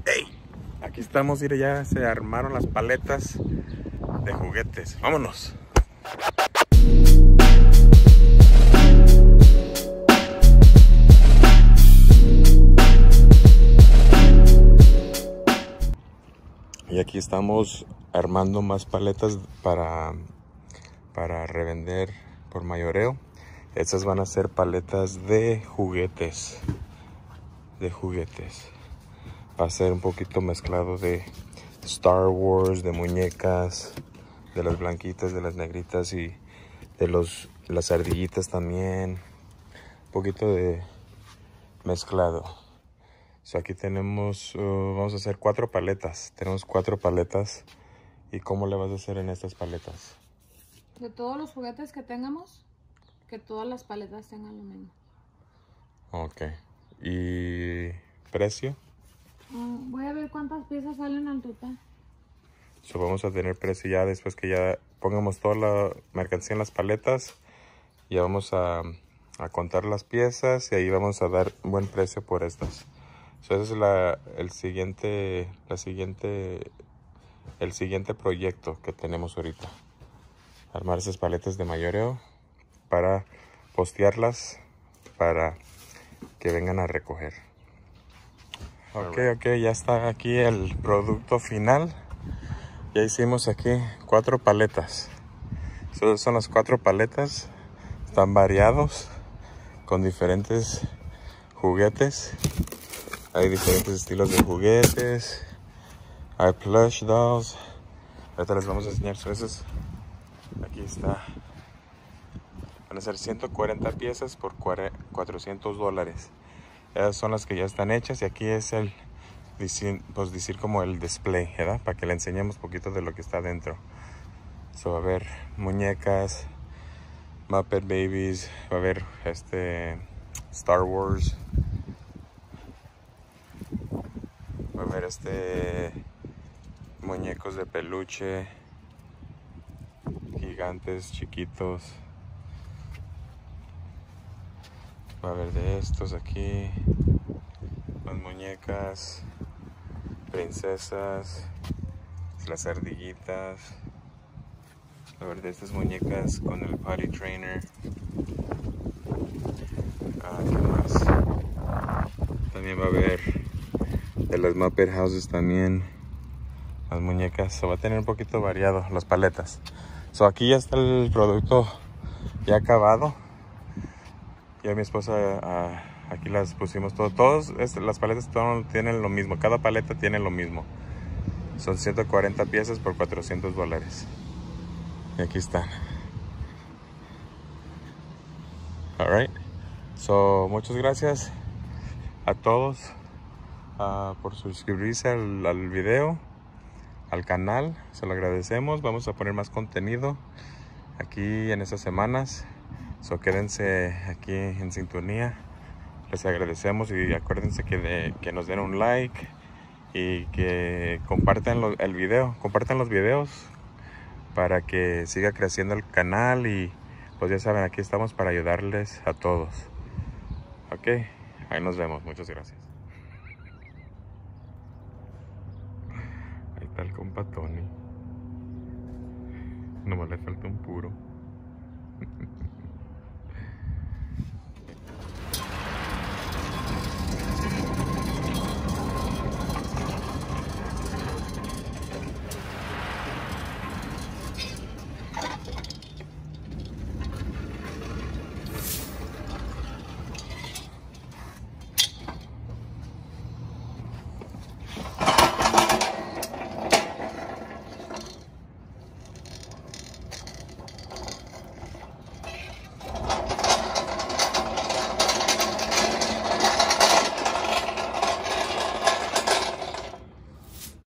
¡Hey! Aquí estamos, mire, ya se armaron las paletas de juguetes. ¡Vámonos! Y aquí estamos armando más paletas para revender por mayoreo. Estas van a ser paletas de juguetes. Va a ser un poquito mezclado de Star Wars, de muñecas, de las blanquitas, de las negritas y de las ardillitas también. Un poquito de mezclado. So aquí tenemos, vamos a hacer 4 paletas. Tenemos 4 paletas. ¿Y cómo le vas a hacer en estas paletas? De todos los juguetes que tengamos, que todas las paletas tengan lo mismo. Ok. ¿Y precio? Voy a ver cuántas piezas salen al total. So vamos a tener precio ya después que ya pongamos toda la mercancía en las paletas. Ya vamos a contar las piezas y ahí vamos a dar un buen precio por estas. So ese es el siguiente proyecto que tenemos ahorita. Armar esas paletas de mayoreo para postearlas para que vengan a recoger. Ok, ya está aquí el producto final. Ya hicimos aquí 4 paletas. Estas son las 4 paletas. Están variados con diferentes juguetes. Hay diferentes estilos de juguetes. Hay plush dolls. Ahorita les vamos a enseñar. Aquí está. Van a ser 140 piezas por $400. Esas son las que ya están hechas y aquí es pues decir como el display, ¿verdad? Para que le enseñemos un poquito de lo que está dentro. So, va a haber muñecas, Muppet Babies, va a haber Star Wars, va a haber muñecos de peluche, gigantes, chiquitos. Va a haber de estos aquí, las muñecas, princesas, las ardillitas. Va a haber de estas muñecas con el potty trainer. ¿Qué más? También va a haber de las Muppet Houses también. Las muñecas. Va a tener un poquito variado las paletas. Aquí ya está el producto ya acabado. Ya mi esposa aquí las pusimos todas las paletas todas tienen lo mismo. Cada paleta tiene lo mismo. Son 140 piezas por $400. Y aquí están. Alright. Muchas gracias a todos por suscribirse al video, al canal. Se lo agradecemos. Vamos a poner más contenido aquí en estas semanas. Quédense aquí en sintonía. Les agradecemos y acuérdense que nos den un like y que compartan el video. Compartan los videos para que siga creciendo el canal y pues ya saben, aquí estamos para ayudarles a todos. Ok, ahí nos vemos. Muchas gracias. Ahí está el compa Tony. Nomás le falta un puro.